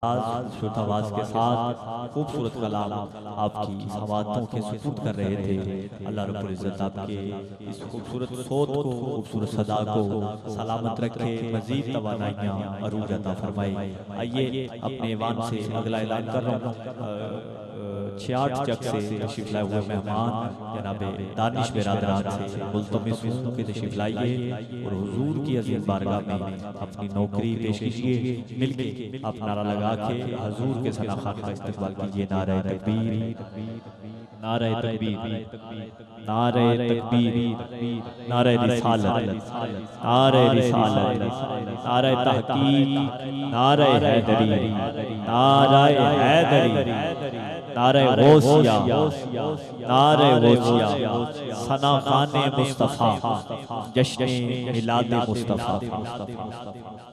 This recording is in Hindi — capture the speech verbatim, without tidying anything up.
शुद्ध आवाज के साथ खूबसूरत कलाम आपकी समातों के सुपुर्द कर रहे थे। अल्लाह रब्बुल इज़्ज़त आपके इस खूबसूरत सोत को, खूबसूरत सदा को सलामत रखे, मजीद तवानाइयाँ अरूज अता फरमाए। आइए अपने ईवान से अगला ऐलान कर रहा हूँ। छियाठ जग से तशरीफ लाए हुए मेहमान जनाब दानिश बिरादरान से मुल्तमिस हूँ कि तशरीफ लाइए और हुजूर की अजीम बारगाह में अपनी नौकरी पेश कीजिए। मिलके आप नारा लगा के हुजूर के सना खान का इस्तकबाल कीजिए। नारे तकबीर, नारे तकबीर, नारे तकबीर, नारे रिसालत, नारे रिसालत, नारे तहकीक, नारे हैदरी, नारे हैदरी, नारे गौसिया, नारे गौसिया, सना खाने मुस्तफा, जश्न मिलाद मुस्तफा।